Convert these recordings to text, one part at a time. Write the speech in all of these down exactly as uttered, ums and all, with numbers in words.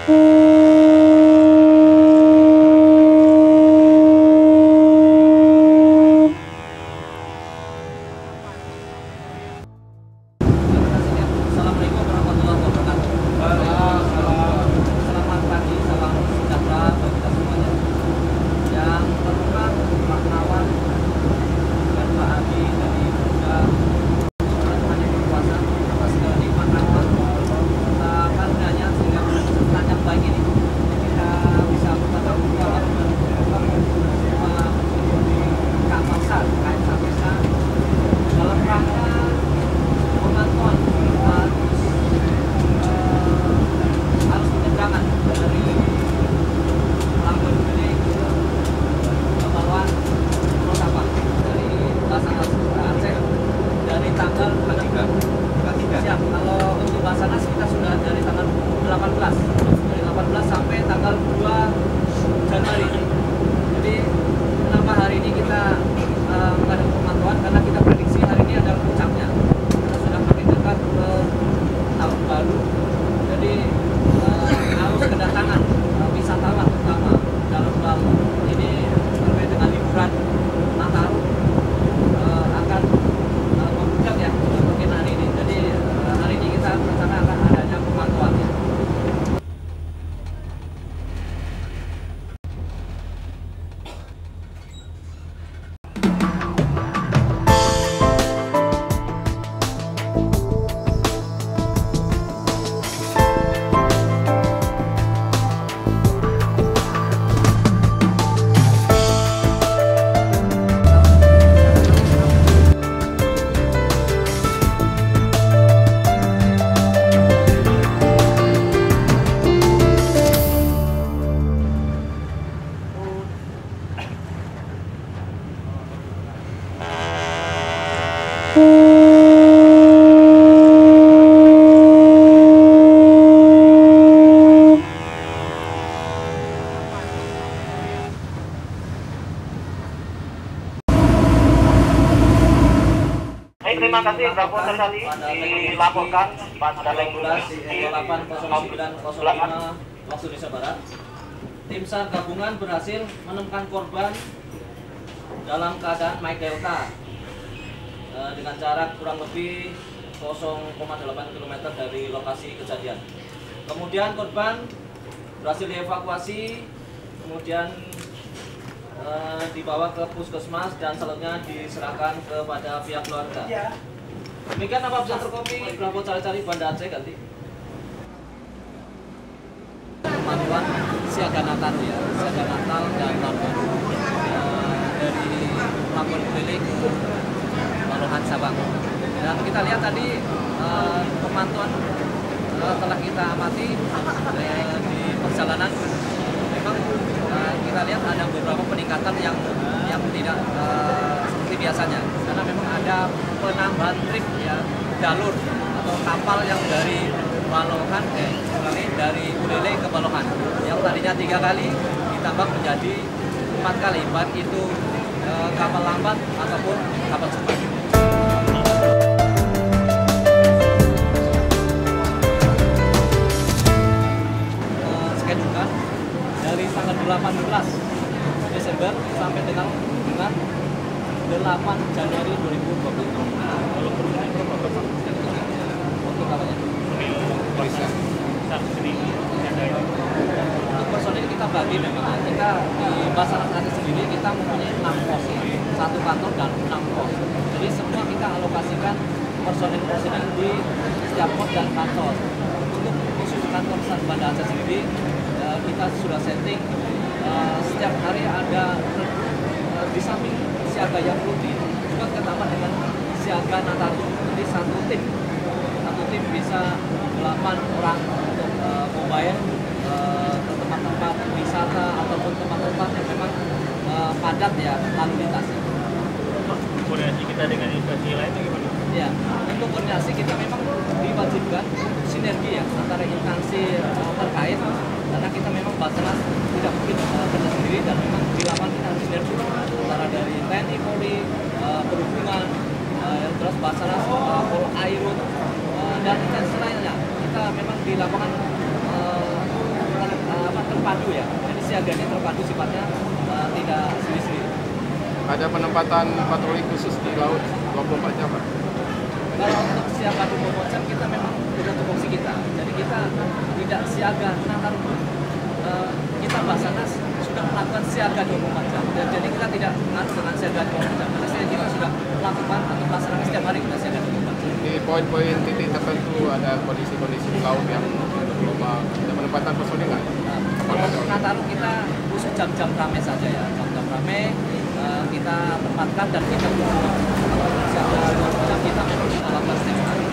Terima kasih, Bravo tadi dilaporkan pada regulasi delapan nol sembilan nol lima waktu Indonesia Barat. Tim SAR gabungan berhasil menemukan korban dalam keadaan Mike Delta eh, dengan jarak kurang lebih nol koma delapan kilometer dari lokasi kejadian. Kemudian korban berhasil dievakuasi, kemudian Uh, dibawa ke puskesmas dan selanjutnya diserahkan kepada pihak keluarga. Ya. Demikian apa bisa terkopi Bravo cari-cari Banda Aceh ganti. Pemantauan siaga Natal ya, siaga Natal dan tahun baru uh, dari Labuan Bajo Balohan Sabang. Dan kita lihat tadi uh, pemantauan uh, telah kita amati uh, di perjalanan. Memang uh, kita lihat ada beberapa peningkatan yang yang tidak uh, seperti biasanya, karena memang ada penambahan trip ya, jalur atau kapal yang dari Balohan eh dari Ulele ke Balohan yang tadinya tiga kali ditambah menjadi empat kali, baik itu uh, kapal lambat ataupun kapal cepat. Dari tanggal delapan belas Desember sampai dengan dengan delapan Januari dua ribu dua puluh. Kalau personil berapa untuk kapalnya? Bisa. Untuk personil kita bagi memang kita di Basarnas Aceh sendiri kita mempunyai enam pos, satu kantor dan enam pos. Jadi semua kita alokasikan personil-personil di setiap pos dan kantor. Untuk khusus kantor SAR Banda Aceh sendiri kita sudah setting uh, setiap hari ada uh, di samping siaga yang rutin juga ditambah dengan siaga Nataru. Jadi satu tim satu tim bisa delapan orang untuk uh, mobile uh, ke tempat-tempat wisata ataupun tempat-tempat yang memang uh, padat ya lalu lintasnya. Koordinasi kita dengan instansi lain itu gimana? Ya, untuk koordinasi kita memang diwajibkan sinergi ya antara instansi uh, terkait, karena kita memang Basarnas tidak mungkin uh, kerja sendiri dan memang di lapangan kita harus sinergi antara dari T N I, Polri, uh, perhubungan, uh, yang terus Basarnas, uh, Pol Airut, uh, dan instansi lainnya. Kita memang di lapangan uh, terpadu ya. Jadi siaganya terpadu sifatnya uh, tidak sendiri-sendiri. Ada penempatan patroli khusus di laut dua puluh empat jam, Pak? Kalau untuk siaga dua puluh empat jam kita memang sudah tupoksi kita. Jadi kita tidak siaga Nataru. Uh, kita Basarnas sudah melakukan siaga dua puluh empat jam. Dan jadi kita tidak mengatur dengan siaga dua puluh empat jam. Karena kita sudah melakukan atau melaksanakan setiap hari kita siaga dua puluh empat jam. Di poin-poin titik tertentu ada kondisi-kondisi di laut yang belum ada penempatan personil nggak? Uh, kalau untuk Nataru kita khusus jam-jam rame saja ya. Jam-jam rame uh, kita tempatkan dan kita berhubung. Kalau siaga dua puluh empat jam kita memang kita lakukan setiap hari.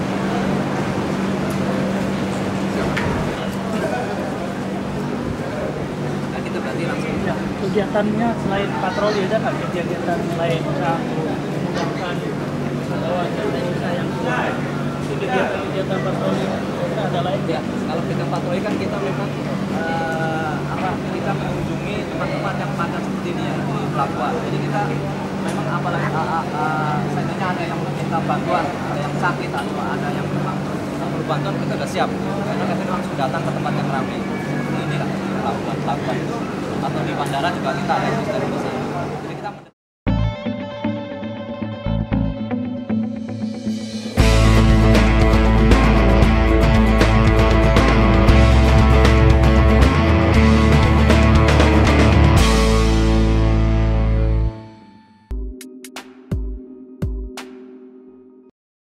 Nah, kita berarti langsung Ya, kegiatannya selain patroli ada nggak kegiatan lain misalnya menggunakan atau ada yang lain? Itu kegiatan-kegiatan patroli kita ada lain? ya. Kalau kita patroli kan kita memang uh, apa kita mengunjungi tempat-tempat yang padat seperti ini ya di pelabuhan. Jadi kita memang apalagi uh, uh, uh, seandainya ada yang meminta bantuan, ada yang sakit atau ada yang memang perlu bantuan, kita sudah siap. Karena kita langsung datang ke tempat yang ramai. Seperti ini lah, pelabuhan pelabuhan itu atau di bandara juga kita ada sistem di sana.